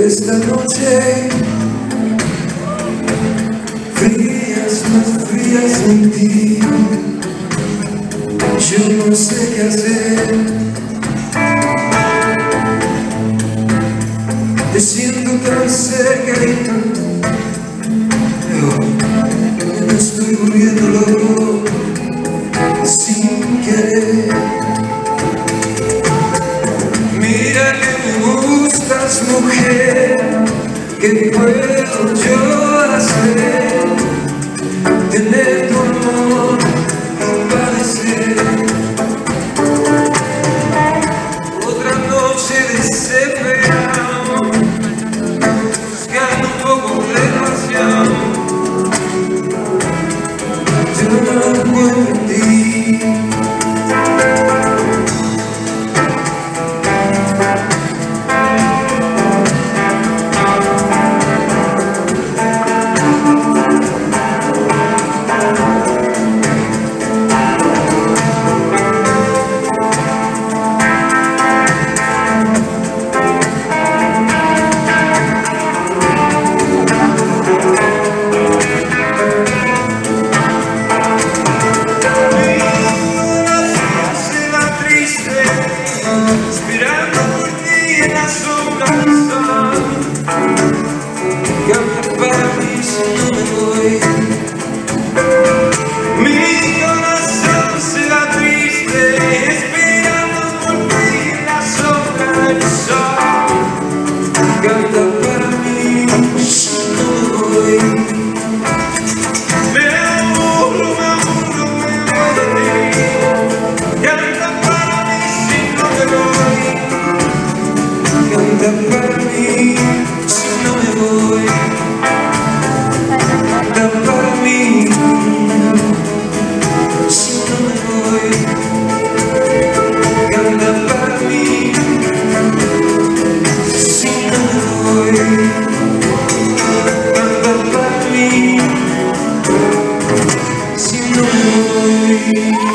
Esta noche, frías, más frías sin ti, yo no sé qué hacer. Te siento tan cerca y me estoy volviendo loco sin querer. Mira que me gustas, mujer, ¿qué puedo yo hacer? Tener tu amor y padecer. Otra noche desesperado, buscando un poco de pasión. Yo no encuentro en ti. Esperando por ti en la sombra del sol. Canta para mí si no me voy. Mi corazón se va triste, esperando por ti en la sombra del sol. Canta para mí si no me voy. Me aburro, me voy de ti. Canta para mí si no me voy. Canta para mí si no me voy. Canta para mí si no me voy. Canta para mí si no me voy. Canta para mí si no me voy.